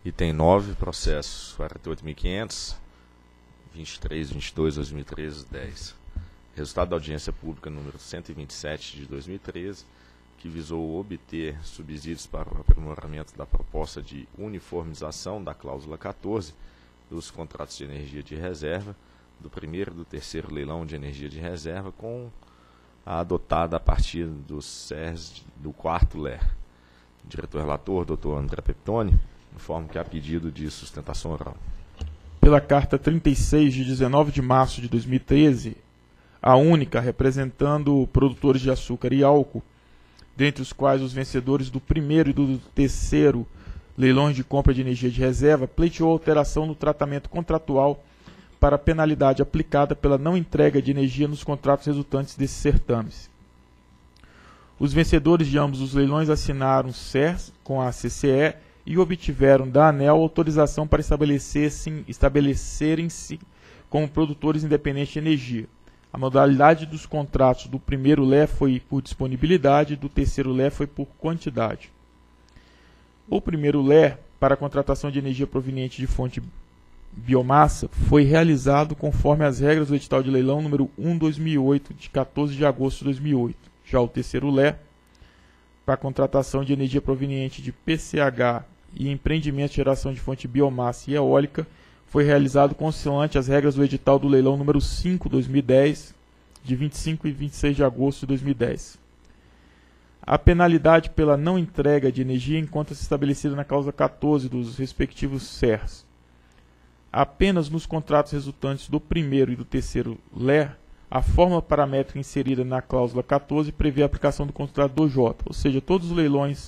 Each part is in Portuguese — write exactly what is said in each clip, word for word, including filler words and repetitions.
Item nove, processos quarenta e oito mil e quinhentos, vinte e três, vinte e dois, dois mil e treze, dez. Resultado da audiência pública número cento e vinte e sete de dois mil e treze, que visou obter subsídios para o aprimoramento da proposta de uniformização da cláusula quatorze dos contratos de energia de reserva, do primeiro e do terceiro leilão de energia de reserva, com a adotada a partir do S E R S do quarto L E R. Diretor-relator, doutor André Peptoni, informo que há pedido de sustentação oral. Pela carta trinta e seis, de dezenove de março de dois mil e treze, a única, representando produtores de açúcar e álcool, dentre os quais os vencedores do primeiro e do terceiro leilões de compra de energia de reserva, pleiteou alteração no tratamento contratual para a penalidade aplicada pela não entrega de energia nos contratos resultantes desses certames. Os vencedores de ambos os leilões assinaram S E R S com a C C E e obtiveram da ANEEL autorização para estabelecerem-se estabelecerem como produtores independentes de energia. A modalidade dos contratos do primeiro L E R foi por disponibilidade e do terceiro L E R foi por quantidade. O primeiro L E R, para a contratação de energia proveniente de fonte biomassa, foi realizado conforme as regras do edital de leilão número um barra dois mil e oito, de quatorze de agosto de dois mil e oito. Já o terceiro L E R, para a contratação de energia proveniente de P C H e empreendimento de geração de fonte biomassa e eólica, foi realizado consoante as regras do edital do leilão número cinco, dois mil e dez, de vinte e cinco e vinte e seis de agosto de dois mil e dez. A penalidade pela não entrega de energia encontra-se estabelecida na cláusula quatorze dos respectivos S E R S. Apenas nos contratos resultantes do primeiro e do terceiro L E R, a fórmula paramétrica inserida na cláusula quatorze prevê a aplicação do contrato do J, ou seja, todos os leilões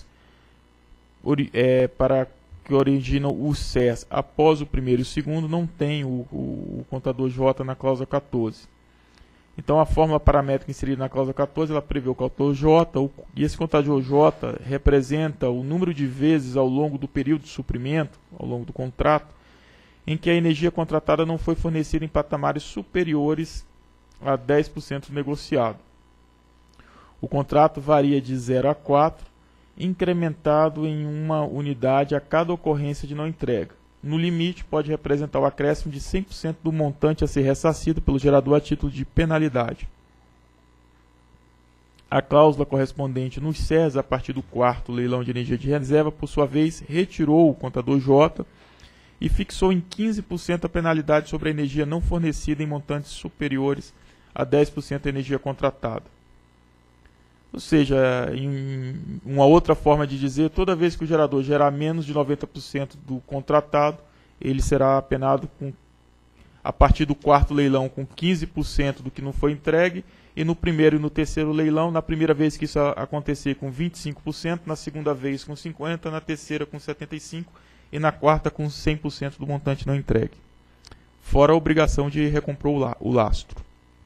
é, para que originam o S E R S após o primeiro e o segundo não tem o, o, o contador J na cláusula quatorze. Então a fórmula paramétrica inserida na cláusula quatorze ela prevê o contador J, o, e esse contador J representa o número de vezes ao longo do período de suprimento, ao longo do contrato, em que a energia contratada não foi fornecida em patamares superiores a dez por cento negociado. O contrato varia de zero a quatro, incrementado em uma unidade a cada ocorrência de não entrega. No limite, pode representar o acréscimo de cem por cento do montante a ser ressarcido pelo gerador a título de penalidade. A cláusula correspondente nos S E R S a partir do quarto leilão de energia de reserva, por sua vez, retirou o contador J e fixou em quinze por cento a penalidade sobre a energia não fornecida em montantes superiores a dez por cento da energia contratada. Ou seja, em uma outra forma de dizer, toda vez que o gerador gerar menos de noventa por cento do contratado, ele será penado com, a partir do quarto leilão com quinze por cento do que não foi entregue, e no primeiro e no terceiro leilão, na primeira vez que isso acontecer, com vinte e cinco por cento, na segunda vez com cinquenta por cento, na terceira com setenta e cinco por cento e na quarta com cem por cento do montante não entregue. Fora a obrigação de recompor o lastro.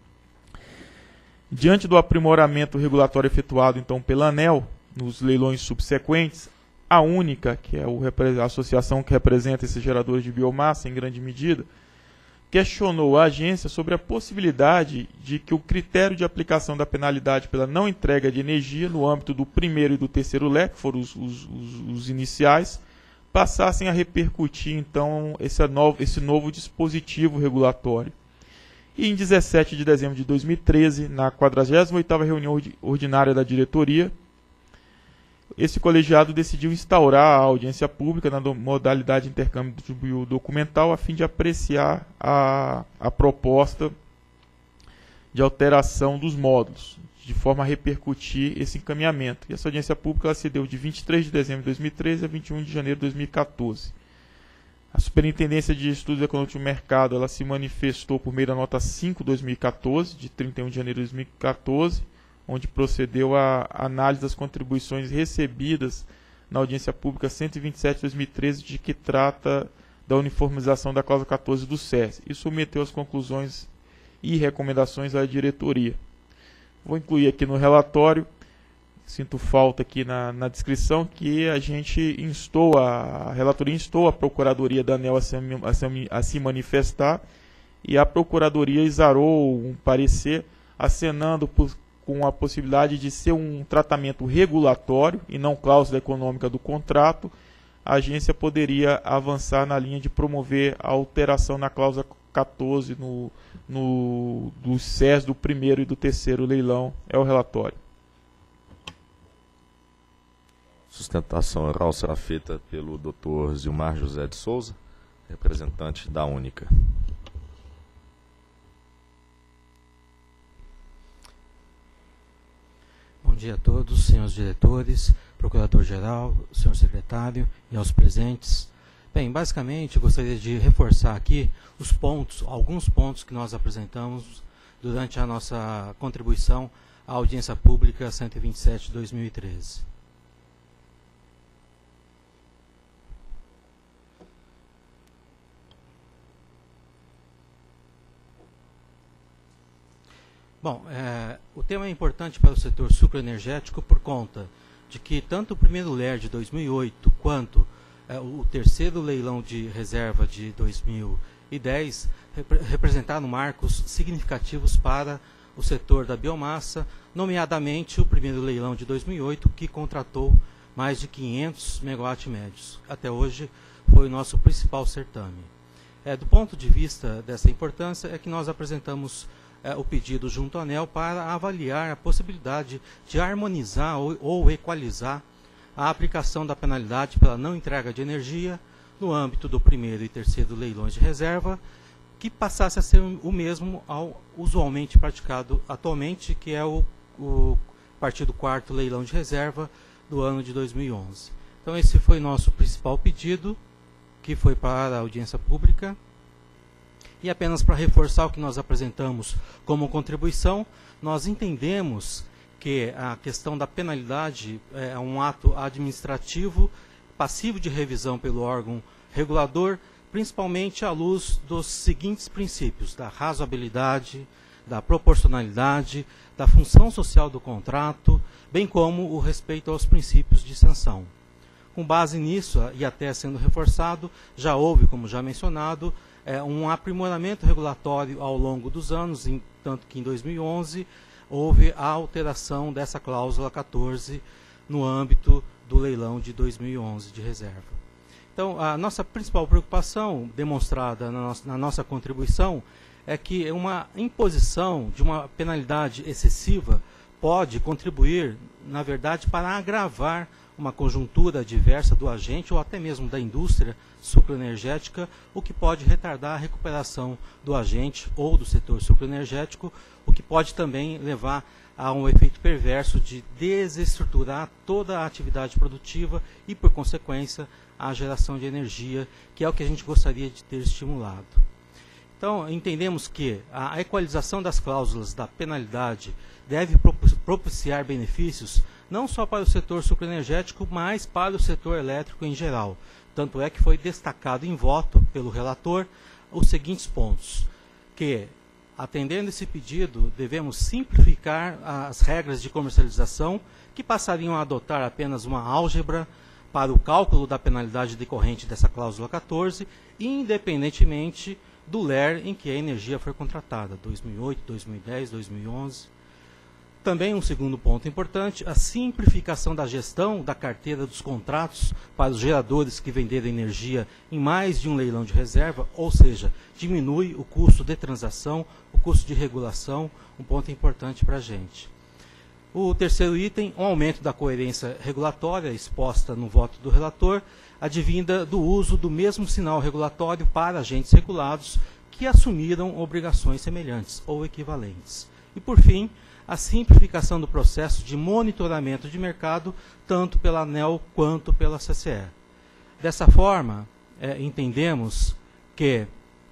Diante do aprimoramento regulatório efetuado então pela ANEEL, nos leilões subsequentes, a única, que é a associação que representa esses geradores de biomassa em grande medida, questionou a agência sobre a possibilidade de que o critério de aplicação da penalidade pela não entrega de energia no âmbito do primeiro e do terceiro L E R, que foram os, os, os, os iniciais, passassem a repercutir então esse novo, esse novo dispositivo regulatório. E em dezessete de dezembro de dois mil e treze, na quadragésima oitava reunião ordinária da diretoria, esse colegiado decidiu instaurar a audiência pública na modalidade de intercâmbio documental a fim de apreciar a, a proposta de alteração dos módulos, de forma a repercutir esse encaminhamento. E essa audiência pública ela se deu de vinte e três de dezembro de dois mil e treze a vinte e um de janeiro de dois mil e quatorze. A Superintendência de Estudos Econômicos do Mercado ela se manifestou por meio da nota cinco de dois mil e quatorze, de trinta e um de janeiro de dois mil e quatorze, onde procedeu a análise das contribuições recebidas na audiência pública cento e vinte e sete de dois mil e treze, de que trata da uniformização da cláusula quatorze do S E R S, e submeteu as conclusões e recomendações à diretoria. Vou incluir aqui no relatório, sinto falta aqui na, na descrição, que a gente instou, a, a relatoria instou a Procuradoria da ANEEL a se, a, se, a se manifestar, e a Procuradoria exarou um parecer acenando por, com a possibilidade de ser um tratamento regulatório e não cláusula econômica do contrato, a agência poderia avançar na linha de promover a alteração na cláusula quatorze no, no, do C E S do primeiro e do terceiro leilão. É o relatório. Sustentação oral será feita pelo doutor Zilmar José de Souza, representante da Única. Bom dia a todos, senhores diretores, procurador-geral, senhor secretário e aos presentes. Bem, basicamente, eu gostaria de reforçar aqui os pontos, alguns pontos que nós apresentamos durante a nossa contribuição à audiência pública cento e vinte e sete de dois mil e treze. Bom, é, o tema é importante para o setor sucroenergético por conta de que tanto o primeiro L E R de dois mil e oito quanto é, o terceiro leilão de reserva de dois mil e dez repre representaram marcos significativos para o setor da biomassa, nomeadamente o primeiro leilão de dois mil e oito, que contratou mais de quinhentos megawatts médios. Até hoje foi o nosso principal certame. É, do ponto de vista dessa importância, é que nós apresentamos É, o pedido junto à ANEEL para avaliar a possibilidade de harmonizar ou, ou equalizar a aplicação da penalidade pela não entrega de energia no âmbito do primeiro e terceiro leilões de reserva, que passasse a ser o mesmo ao usualmente praticado atualmente, que é o, o partir do quarto leilão de reserva do ano de dois mil e onze. Então esse foi nosso principal pedido, que foi para a audiência pública. E apenas para reforçar o que nós apresentamos como contribuição, nós entendemos que a questão da penalidade é um ato administrativo passivo de revisão pelo órgão regulador, principalmente à luz dos seguintes princípios: da razoabilidade, da proporcionalidade, da função social do contrato, bem como o respeito aos princípios de sanção. Com base nisso, e até sendo reforçado, já houve, como já mencionado, É, um aprimoramento regulatório ao longo dos anos, em, tanto que em dois mil e onze houve a alteração dessa cláusula quatorze no âmbito do leilão de dois mil e onze de reserva. Então, a nossa principal preocupação, demonstrada na nossa, na nossa contribuição, é que uma imposição de uma penalidade excessiva pode contribuir, na verdade, para agravar uma conjuntura adversa do agente ou até mesmo da indústria sucroenergética, o que pode retardar a recuperação do agente ou do setor sucroenergético, o que pode também levar a um efeito perverso de desestruturar toda a atividade produtiva e, por consequência, a geração de energia, que é o que a gente gostaria de ter estimulado. Então, entendemos que a equalização das cláusulas da penalidade deve propiciar benefícios não só para o setor sucroenergético, mas para o setor elétrico em geral. Tanto é que foi destacado em voto pelo relator os seguintes pontos: que, atendendo esse pedido, devemos simplificar as regras de comercialização, que passariam a adotar apenas uma álgebra para o cálculo da penalidade decorrente dessa cláusula quatorze, independentemente do L E R em que a energia foi contratada, dois mil e oito, dois mil e dez, dois mil e onze. Também um segundo ponto importante, a simplificação da gestão da carteira dos contratos para os geradores que venderam energia em mais de um leilão de reserva, ou seja, diminui o custo de transação, o custo de regulação, um ponto importante para a gente. O terceiro item, um aumento da coerência regulatória exposta no voto do relator, advinda do uso do mesmo sinal regulatório para agentes regulados que assumiram obrigações semelhantes ou equivalentes. E, por fim, a simplificação do processo de monitoramento de mercado, tanto pela ANEEL quanto pela C C E. Dessa forma, é, entendemos que,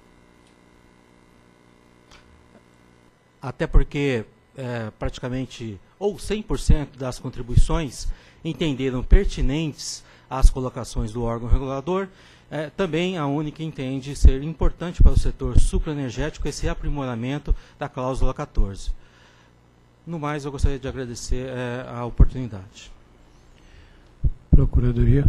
até porque é, praticamente, ou cem por cento das contribuições entenderam pertinentes às colocações do órgão regulador, é, também a Única entende ser importante para o setor sucroenergético esse aprimoramento da cláusula quatorze. No mais, eu gostaria de agradecer é, a oportunidade. Procuradoria.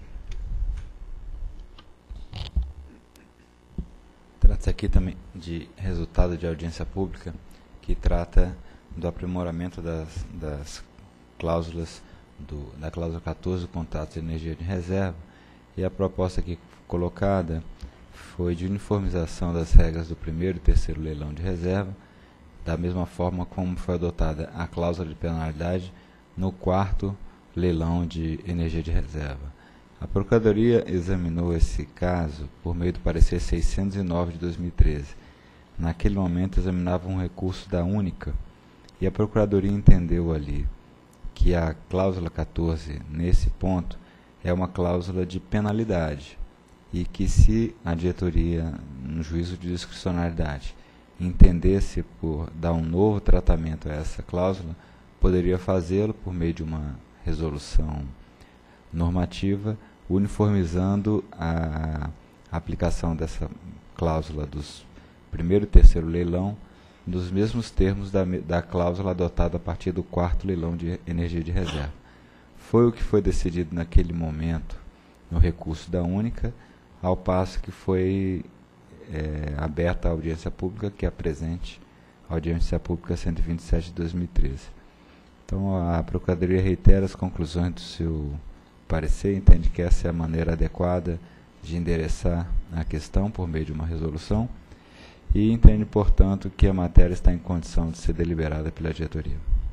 Trata-se aqui também de resultado de audiência pública, que trata do aprimoramento das, das cláusulas, do, da cláusula quatorze do contrato de energia de reserva, E a proposta aqui colocada foi de uniformização das regras do primeiro e terceiro leilão de reserva, da mesma forma como foi adotada a cláusula de penalidade no quarto leilão de energia de reserva. A Procuradoria examinou esse caso por meio do parecer seiscentos e nove de dois mil e treze. Naquele momento examinava um recurso da Única e a Procuradoria entendeu ali que a cláusula quatorze, nesse ponto, é uma cláusula de penalidade e que se a diretoria, no juízo de discricionalidade, entendesse por dar um novo tratamento a essa cláusula, poderia fazê-lo por meio de uma resolução normativa, uniformizando a aplicação dessa cláusula dos primeiro e terceiro leilão nos mesmos termos da, da cláusula adotada a partir do quarto leilão de energia de reserva. Foi o que foi decidido naquele momento no recurso da Única, ao passo que foi é, aberta a audiência pública, que é a presente, a audiência pública cento e vinte e sete de dois mil e treze. Então, a Procuradoria reitera as conclusões do seu parecer, entende que essa é a maneira adequada de endereçar a questão por meio de uma resolução e entende, portanto, que a matéria está em condição de ser deliberada pela diretoria.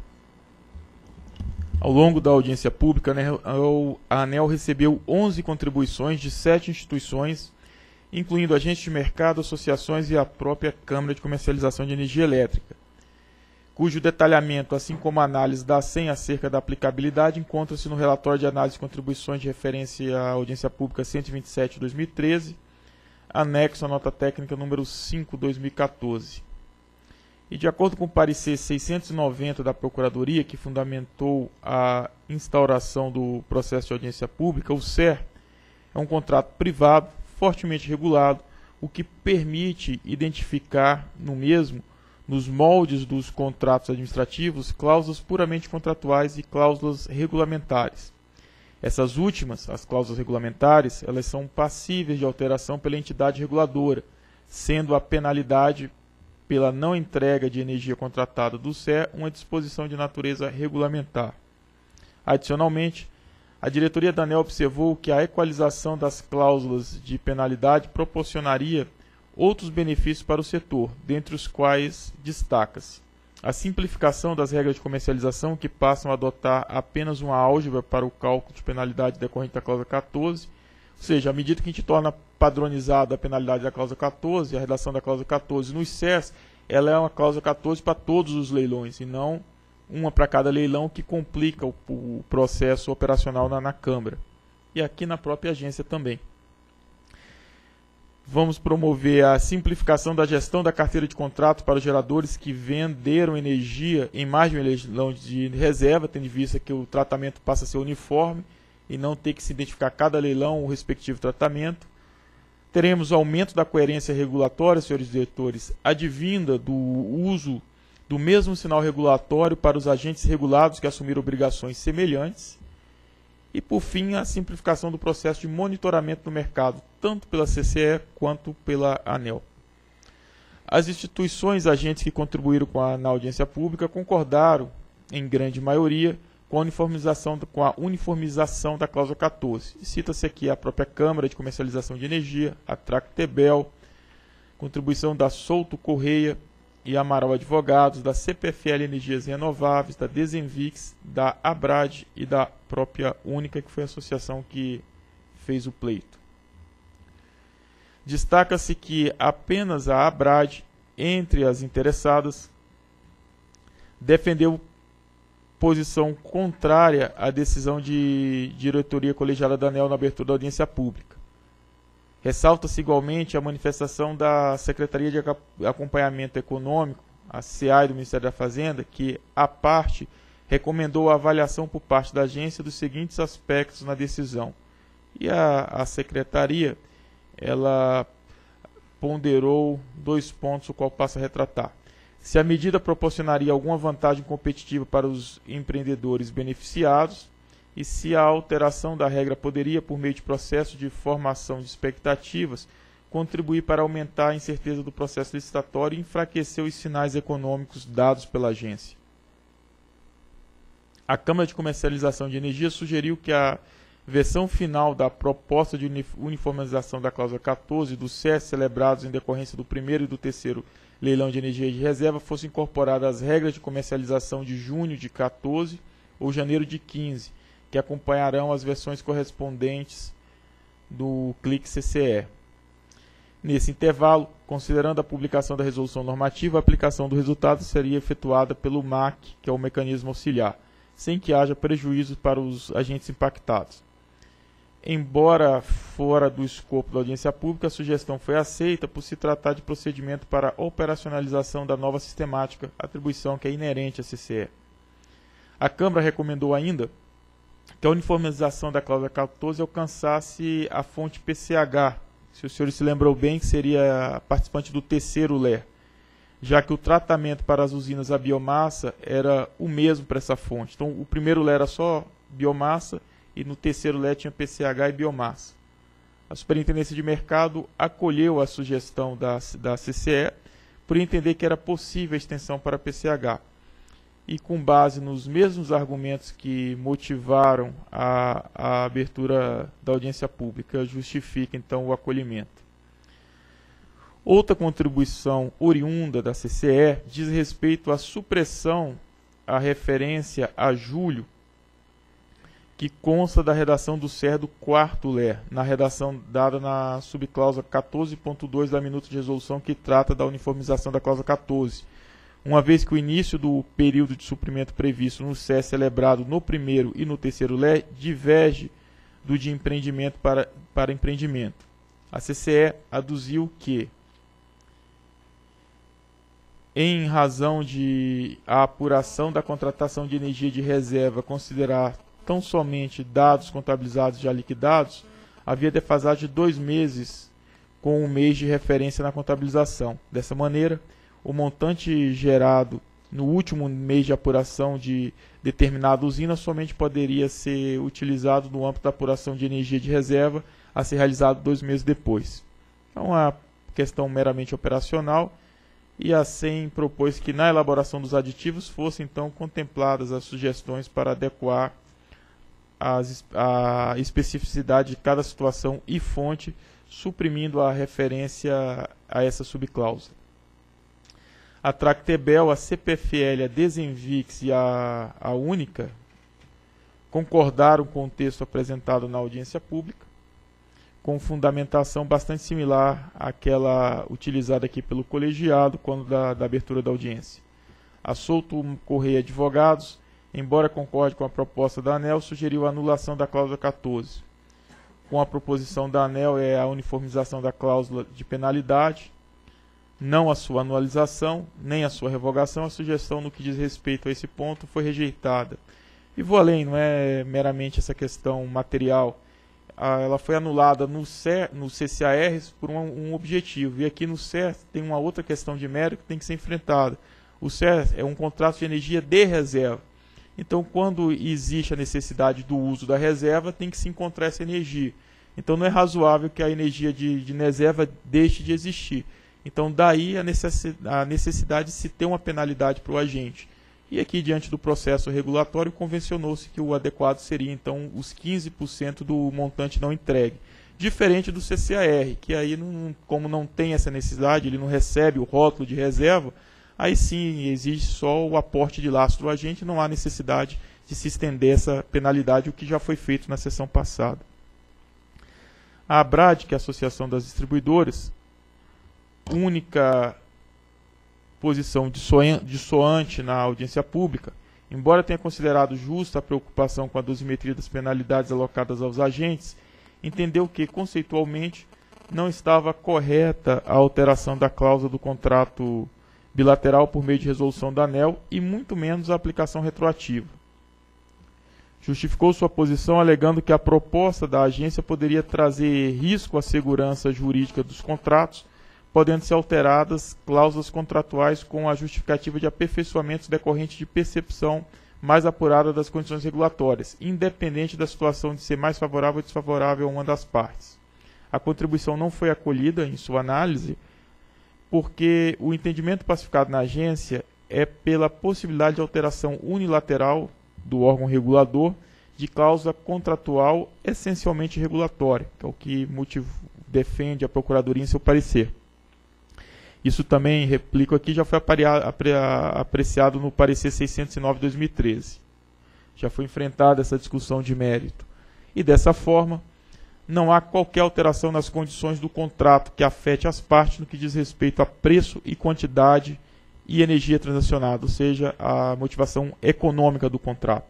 Ao longo da audiência pública, a ANEEL recebeu onze contribuições de sete instituições, incluindo agentes de mercado, associações e a própria Câmara de Comercialização de Energia Elétrica, cujo detalhamento, assim como a análise da S E M acerca da aplicabilidade, encontra-se no relatório de análise de contribuições de referência à audiência pública cento e vinte e sete de dois mil e treze, anexo à nota técnica número cinco de dois mil e quatorze. E de acordo com o parecer seiscentos e noventa da Procuradoria, que fundamentou a instauração do processo de audiência pública, o C E R é um contrato privado, fortemente regulado, o que permite identificar no mesmo, nos moldes dos contratos administrativos, cláusulas puramente contratuais e cláusulas regulamentares. Essas últimas, as cláusulas regulamentares, elas são passíveis de alteração pela entidade reguladora, sendo a penalidade pela não entrega de energia contratada do C E R uma disposição de natureza regulamentar. Adicionalmente, a diretoria da ANEEL observou que a equalização das cláusulas de penalidade proporcionaria outros benefícios para o setor, dentre os quais destaca-se a simplificação das regras de comercialização, que passam a adotar apenas uma álgebra para o cálculo de penalidade decorrente da cláusula quatorze, ou seja, à medida que a gente torna padronizada a penalidade da cláusula quatorze, a redação da cláusula quatorze nos C E Rs, ela é uma cláusula quatorze para todos os leilões, e não uma para cada leilão, que complica o, o processo operacional na, na Câmara. E aqui na própria agência também. Vamos promover a simplificação da gestão da carteira de contrato para os geradores que venderam energia em mais de um leilão de reserva, tendo em vista que o tratamento passa a ser uniforme e não ter que se identificar cada leilão o respectivo tratamento. Teremos aumento da coerência regulatória, senhores diretores, advinda do uso do mesmo sinal regulatório para os agentes regulados que assumiram obrigações semelhantes. E, por fim, a simplificação do processo de monitoramento do mercado, tanto pela C C E quanto pela ANEEL. As instituições agentes que contribuíram com a, na audiência pública concordaram, em grande maioria, com a uniformização, com a uniformização da cláusula quatorze. Cita-se aqui a própria Câmara de Comercialização de Energia, a Tractebel, contribuição da Souto Correia e Amaral Advogados, da C P F L Energias Renováveis, da Desenvix, da Abrad e da própria Única, que foi a associação que fez o pleito. Destaca-se que apenas a Abrad, entre as interessadas, defendeu posição contrária à decisão de diretoria colegiada da ANEEL na abertura da audiência pública. Ressalta-se igualmente a manifestação da Secretaria de Acompanhamento Econômico, a C A E do Ministério da Fazenda, que, à parte, recomendou a avaliação por parte da agência dos seguintes aspectos na decisão. E a, a Secretaria, ela ponderou dois pontos, o qual passa a retratar. Se a medida proporcionaria alguma vantagem competitiva para os empreendedores beneficiados e se a alteração da regra poderia, por meio de processo de formação de expectativas, contribuir para aumentar a incerteza do processo licitatório e enfraquecer os sinais econômicos dados pela agência. A Câmara de Comercialização de Energia sugeriu que a versão final da proposta de uniformização da cláusula quatorze dos C E S celebrados em decorrência do primeiro e do terceiro leilão de energia de reserva fosse incorporada às regras de comercialização de junho de quatorze ou janeiro de quinze, que acompanharão as versões correspondentes do Clique C C E. Nesse intervalo, considerando a publicação da resolução normativa, a aplicação do resultado seria efetuada pelo M A C, que é o mecanismo auxiliar, sem que haja prejuízo para os agentes impactados. Embora fora do escopo da audiência pública, a sugestão foi aceita por se tratar de procedimento para operacionalização da nova sistemática, atribuição que é inerente à C C E. A Câmara recomendou ainda que a uniformização da cláusula quatorze alcançasse a fonte P C H, se os senhores se lembram bem, que seria participante do terceiro L E R, já que o tratamento para as usinas a biomassa era o mesmo para essa fonte. Então, o primeiro L E R era só biomassa e no terceiro L E R tinha P C H e biomassa. A Superintendência de Mercado acolheu a sugestão da, da C C E por entender que era possível a extensão para P C H. E com base nos mesmos argumentos que motivaram a, a abertura da audiência pública, justifica então o acolhimento. Outra contribuição oriunda da C C E diz respeito à supressão, à referência a julho, que consta da redação do C E R do quarto L E R, na redação dada na subcláusula quatorze ponto dois da minuta de resolução que trata da uniformização da cláusula quatorze. Uma vez que o início do período de suprimento previsto no C E S celebrado no primeiro e no terceiro L E R diverge do de empreendimento para, para empreendimento. A C C E aduziu que, em razão de a apuração da contratação de energia de reserva considerar tão somente dados contabilizados já liquidados, havia defasagem de dois meses com um mês de referência na contabilização. Dessa maneira, o montante gerado no último mês de apuração de determinada usina somente poderia ser utilizado no âmbito da apuração de energia de reserva a ser realizado dois meses depois. Então, é uma questão meramente operacional, e a SEM propôs que na elaboração dos aditivos fossem então contempladas as sugestões para adequar as, a especificidade de cada situação e fonte, suprimindo a referência a essa subcláusula. A Tractebel, a C P F L, a Desenvix e a, a Única concordaram com o texto apresentado na audiência pública, com fundamentação bastante similar àquela utilizada aqui pelo colegiado quando da, da abertura da audiência. A Souto Correia Advogados, embora concorde com a proposta da ANEEL, sugeriu a anulação da cláusula quatorze. Com a proposição da ANEEL é a uniformização da cláusula de penalidade, não a sua anualização, nem a sua revogação. A sugestão no que diz respeito a esse ponto foi rejeitada. E vou além, não é meramente essa questão material. Ela foi anulada no, C, no C C A R por um, um objetivo. E aqui no C E R tem uma outra questão de mérito que tem que ser enfrentada. O C E R é um contrato de energia de reserva. Então, quando existe a necessidade do uso da reserva, tem que se encontrar essa energia. Então, não é razoável que a energia de, de reserva deixe de existir. Então, daí a necessidade de se ter uma penalidade para o agente. E aqui, diante do processo regulatório, convencionou-se que o adequado seria, então, os quinze por cento do montante não entregue. Diferente do C C A R, que aí, não, como não tem essa necessidade, ele não recebe o rótulo de reserva, aí sim exige só o aporte de lastro do agente, não há necessidade de se estender essa penalidade, o que já foi feito na sessão passada. A ABRAD, que é a Associação das Distribuidoras, única posição dissoante na audiência pública, embora tenha considerado justa a preocupação com a dosimetria das penalidades alocadas aos agentes, entendeu que, conceitualmente, não estava correta a alteração da cláusula do contrato bilateral por meio de resolução da ANEEL e muito menos a aplicação retroativa. Justificou sua posição alegando que a proposta da agência poderia trazer risco à segurança jurídica dos contratos, podendo ser alteradas cláusulas contratuais com a justificativa de aperfeiçoamentos decorrentes de percepção mais apurada das condições regulatórias, independente da situação de ser mais favorável ou desfavorável a uma das partes. A contribuição não foi acolhida em sua análise, porque o entendimento pacificado na agência é pela possibilidade de alteração unilateral do órgão regulador de cláusula contratual essencialmente regulatória, que é o que motiv... defende a Procuradoria em seu parecer. Isso também, replico aqui, já foi apreciado no parecer seiscentos e nove de dois mil e treze. Já foi enfrentada essa discussão de mérito. E dessa forma, não há qualquer alteração nas condições do contrato que afete as partes no que diz respeito a preço e quantidade e energia transacionada, ou seja, a motivação econômica do contrato.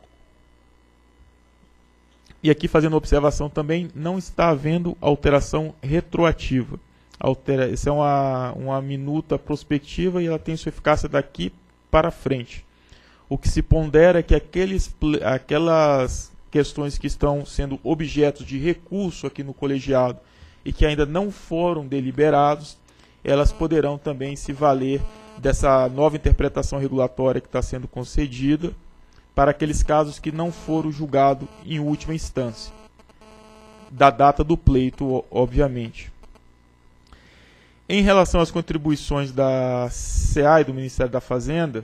E aqui, fazendo uma observação também, não está havendo alteração retroativa. Altera, essa é uma, uma minuta prospectiva e ela tem sua eficácia daqui para frente. O que se pondera é que aqueles, aquelas questões que estão sendo objeto de recurso aqui no colegiado e que ainda não foram deliberados, elas poderão também se valer dessa nova interpretação regulatória que está sendo concedida para aqueles casos que não foram julgados em última instância, da data do pleito, obviamente. Em relação às contribuições da C A e do Ministério da Fazenda,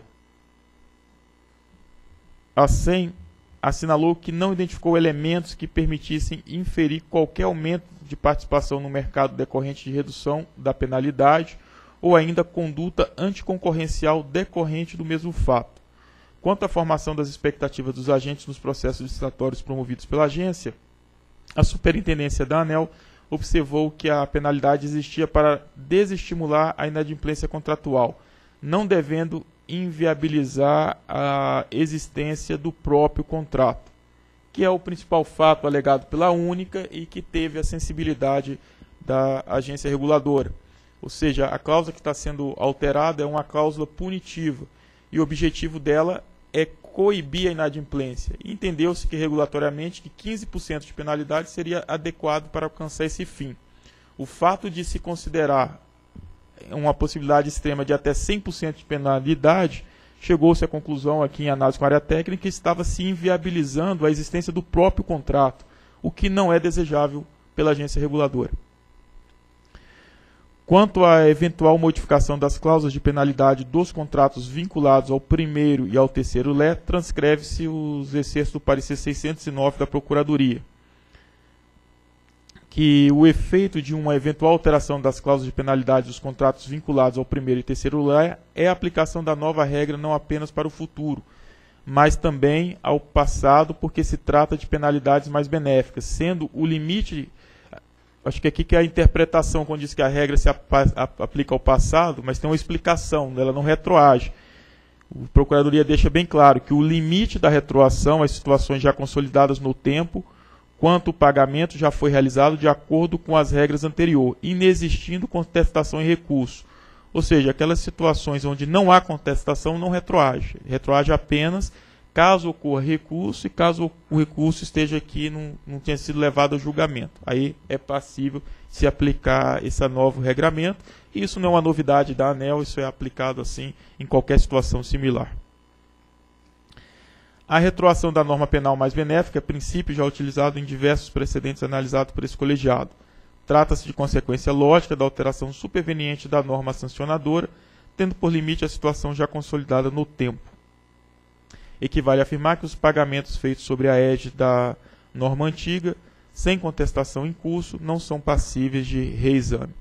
a S E M assinalou que não identificou elementos que permitissem inferir qualquer aumento de participação no mercado decorrente de redução da penalidade ou ainda conduta anticoncorrencial decorrente do mesmo fato. Quanto à formação das expectativas dos agentes nos processos licitatórios promovidos pela agência, a Superintendência da ANEEL observou que a penalidade existia para desestimular a inadimplência contratual, não devendo inviabilizar a existência do próprio contrato, que é o principal fato alegado pela única e que teve a sensibilidade da agência reguladora. Ou seja, a cláusula que está sendo alterada é uma cláusula punitiva e o objetivo dela é coibir a inadimplência. Entendeu-se que regulatoriamente que quinze por cento de penalidade seria adequado para alcançar esse fim. O fato de se considerar uma possibilidade extrema de até cem por cento de penalidade, chegou-se à conclusão aqui em análise com a área técnica que estava se inviabilizando a existência do próprio contrato, o que não é desejável pela agência reguladora. Quanto à eventual modificação das cláusulas de penalidade dos contratos vinculados ao primeiro e ao terceiro L E, transcreve-se os excertos do parecer seiscentos e nove da Procuradoria, que o efeito de uma eventual alteração das cláusulas de penalidade dos contratos vinculados ao primeiro e terceiro L E é a aplicação da nova regra não apenas para o futuro, mas também ao passado, porque se trata de penalidades mais benéficas, sendo o limite... Acho que aqui que é a interpretação, quando diz que a regra se aplica ao passado, mas tem uma explicação, ela não retroage. A Procuradoria deixa bem claro que o limite da retroação às situações já consolidadas no tempo, quanto o pagamento já foi realizado de acordo com as regras anteriores, inexistindo contestação em recurso. Ou seja, aquelas situações onde não há contestação não retroage. Retroage apenas caso ocorra recurso e caso o recurso esteja aqui, não, não tenha sido levado a julgamento. Aí é passível se aplicar esse novo regramento. E isso não é uma novidade da ANEEL, isso é aplicado assim em qualquer situação similar. A retroação da norma penal mais benéfica é princípio já utilizado em diversos precedentes analisados por esse colegiado. Trata-se de consequência lógica da alteração superveniente da norma sancionadora, tendo por limite a situação já consolidada no tempo. Equivale a afirmar que os pagamentos feitos sobre a égide da norma antiga, sem contestação em curso, não são passíveis de reexame.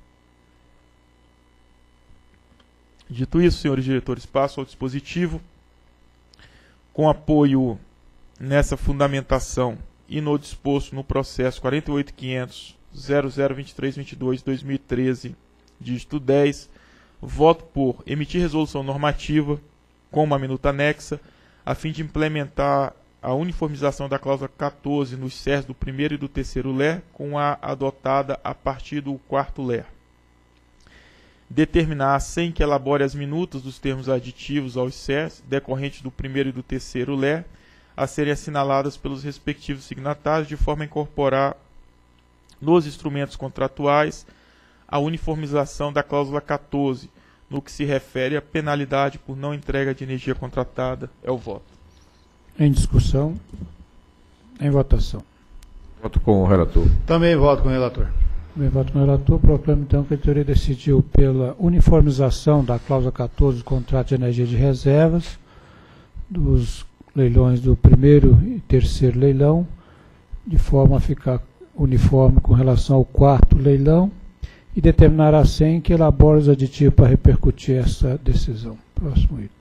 Dito isso, senhores diretores, passo ao dispositivo. Com apoio nessa fundamentação e no disposto no processo quarenta e oito ponto quinhentos ponto zero zero dois três dois dois barra dois mil e treze, dígito dez, voto por emitir resolução normativa com uma minuta anexa, a fim de implementar a uniformização da cláusula quatorze nos C E Rs do primeiro e do terceiro L E com a adotada a partir do quarto L E. Determinar, sem que elabore as minutas dos termos aditivos aos C E Rs decorrentes do primeiro e do terceiro L E a serem assinaladas pelos respectivos signatários, de forma a incorporar nos instrumentos contratuais a uniformização da cláusula quatorze, no que se refere à penalidade por não entrega de energia contratada. É o voto. Em discussão. Em votação. Voto com o relator. Também voto com o relator. Também voto com o relator. Proclamo então que a diretoria decidiu pela uniformização da cláusula quatorze do contrato de energia de reservas dos leilões do primeiro e terceiro leilão, de forma a ficar uniforme com relação ao quarto leilão, e determinar a SEM que elabore os aditivos para repercutir essa decisão. Próximo item.